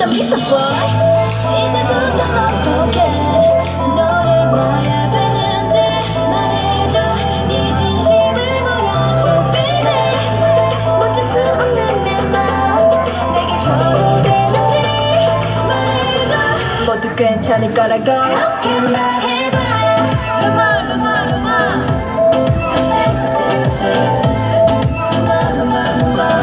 Mr. Boy 이제부터 어떻게 너를 놔야 되는지 말해줘 네 진심을 보여줘 baby 멈출 수 없는 내 맘 내게 줘도 되는지 말해줘 모두 괜찮을 거라고 그렇게 말해봐 Luma